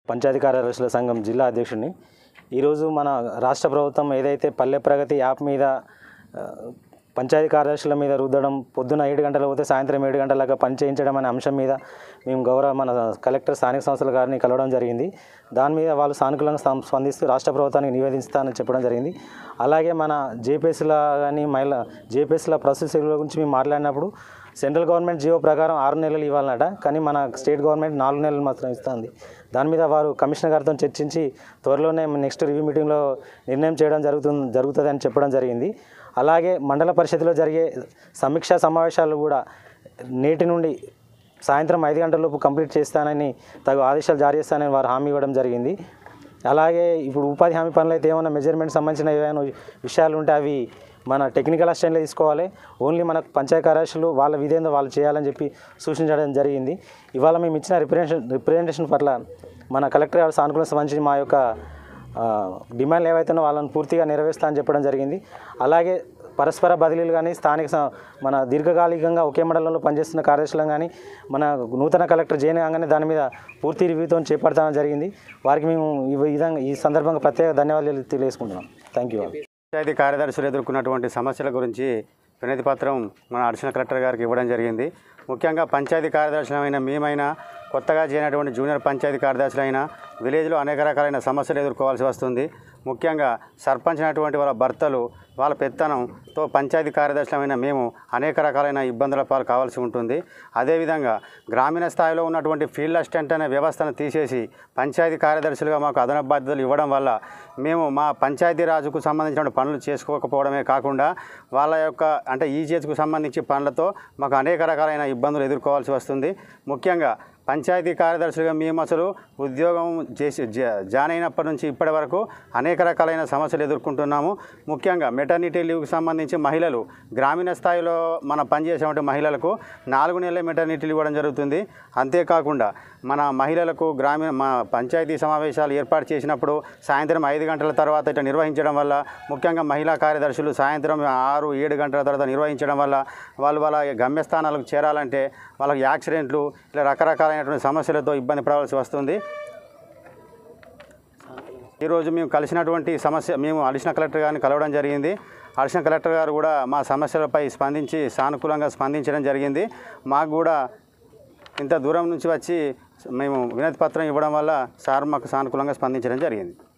పంచాయతీ కార్యదర్శుల సంఘం జిల్లా అధ్యక్షుడిని. ఈరోజు మన రాష్ట్ర ప్రభుత్వం ఏదైతే పల్లె ప్రగతి యాప్ మీద పంచాయతీ కార్యదర్శుల మీద రుద్దడం, పొద్దున 7 గంటలు పోతే సాయంత్రం 7 గంటలకు పని చేయించడం అనే అంశం మీద మేము మన కలెక్టర్ స్థానిక సంస్థల గారిని కలవడం జరిగింది. దాని మీద వాళ్ళు సానుకూలంగా స్పందిస్తూ రాష్ట్ర ప్రభుత్వానికి నివేదిస్తానని చెప్పడం జరిగింది. అలాగే మన జేపీఎస్ల కానీ జేపీఎస్ల ప్రాసెస్ గురించి మేము మాట్లాడినప్పుడు సెంట్రల్ గవర్నమెంట్ జీవో ప్రకారం 6 నెలలు ఇవ్వాలన్నట, కానీ మన స్టేట్ గవర్నమెంట్ 4 నెలలు మాత్రం ఇస్తుంది. దాని మీద వారు కమిషనర్ గారితో చర్చించి త్వరలోనే నెక్స్ట్ రివ్యూ మీటింగ్లో నిర్ణయం చేయడం జరుగుతుంది అని చెప్పడం జరిగింది. అలాగే మండల పరిషత్లో జరిగే సమీక్షా సమావేశాలు కూడా నేటి నుండి సాయంత్రం 5 గంటలలోపు కంప్లీట్ చేస్తానని తగు ఆదేశాలు జారీ చేస్తానని వారు హామీ ఇవ్వడం జరిగింది. అలాగే ఇప్పుడు ఉపాధి హామీ పనులు అయితే ఏమైనా మెజర్మెంట్ సంబంధించిన ఏమైనా విషయాలు ఉంటే అవి మన టెక్నికల్ అసిస్టెంట్లో తీసుకోవాలి. ఓన్లీ మనకు పంచాయతీ కార్యదర్శులు వాళ్ళ విధేందో వాళ్ళు చేయాలని చెప్పి సూచించడం జరిగింది. ఇవాళ మేము ఇచ్చిన రిప్రజెంటేషన్ పట్ల మన కలెక్టర్ గారు సానుకూలంగా సంబంధించి మా యొక్క డిమాండ్లు ఏవైతున్నాయో వాళ్ళని పూర్తిగా నెరవేరుస్తా అని చెప్పడం జరిగింది. అలాగే పరస్పర బదిలీలు కానీ మన దీర్ఘకాలికంగా ఒకే మండలంలో పనిచేస్తున్న కార్యదర్శులను కానీ మన నూతన కలెక్టర్ జైన్ కాగానే దాని మీద పూర్తి రివ్యూతో చేపడతామని జరిగింది. వారికి మేము ఈ సందర్భంగా ప్రత్యేక ధన్యవాదాలు తెలియజేసుకుంటున్నాం. Thank you. పంచాయతీ కార్యదర్శులు ఎదుర్కొన్నటువంటి సమస్యల గురించి వినతి పత్రం మన అడిషనల్ కలెక్టర్ గారికి ఇవ్వడం జరిగింది. ముఖ్యంగా పంచాయతీ కార్యదర్శులైన మేమైనా, కొత్తగా చేరినటువంటి జూనియర్ పంచాయతీ కార్యదర్శులైన విలేజ్లో అనేక రకాలైన సమస్యలు ఎదుర్కోవాల్సి వస్తుంది. ముఖ్యంగా సర్పంచ్ అయినటువంటి వాళ్ళ భర్తలు వాళ్ళ పెత్తనంతో పంచాయతీ కార్యదర్శులమైన మేము అనేక రకాలైన ఇబ్బందుల పాలు కావాల్సి ఉంటుంది. అదేవిధంగా గ్రామీణ స్థాయిలో ఉన్నటువంటి ఫీల్డ్ అసిస్టెంట్ అనే వ్యవస్థను తీసేసి పంచాయతీ కార్యదర్శులుగా మాకు అదనపు బాధ్యతలు ఇవ్వడం వల్ల మేము మా పంచాయతీ రాజుకు సంబంధించిన పనులు చేసుకోకపోవడమే కాకుండా వాళ్ళ యొక్క అంటే ఈజీఎస్కు సంబంధించి పనులతో మాకు అనేక రకాలైన ఇబ్బందులు ఎదుర్కోవాల్సి వస్తుంది. ముఖ్యంగా పంచాయతీ కార్యదర్శులుగా మేము అసలు ఉద్యోగం చేసి జాయిన్ అయినప్పటి నుంచి ఇప్పటి వరకు అనేక రకాలైన సమస్యలు ఎదుర్కొంటున్నాము. ముఖ్యంగా మెటర్నిటీ లీవ్కి సంబంధించి మహిళలు గ్రామీణ స్థాయిలో మన పనిచేసేటువంటి మహిళలకు 4 నెలలే మెటర్నిటీ లీవ్ ఇవ్వడం జరుగుతుంది. అంతేకాకుండా మన మహిళలకు మా పంచాయతీ సమావేశాలు ఏర్పాటు చేసినప్పుడు సాయంత్రం 5 గంటల తర్వాత ఇట్లా నిర్వహించడం వల్ల, ముఖ్యంగా మహిళా కార్యదర్శులు సాయంత్రం 6-7 గంటల తర్వాత నిర్వహించడం వల్ల వాళ్ళ గమ్యస్థానాలకు చేరాలంటే వాళ్ళకి యాక్సిడెంట్లు ఇలా రకరకాలైనటువంటి సమస్యలతో ఇబ్బంది పడవలసి వస్తుంది. ఈరోజు మేము కలిసినటువంటి మేము అడిషనల్ కలెక్టర్ గారిని కలవడం జరిగింది. అడిషనల్ కలెక్టర్ గారు కూడా మా సమస్యలపై స్పందించి సానుకూలంగా స్పందించడం జరిగింది. మాకు కూడా ఇంత దూరం నుంచి వచ్చి మేము వినతి పత్రం ఇవ్వడం వల్ల సార్ మాకు సానుకూలంగా స్పందించడం జరిగింది.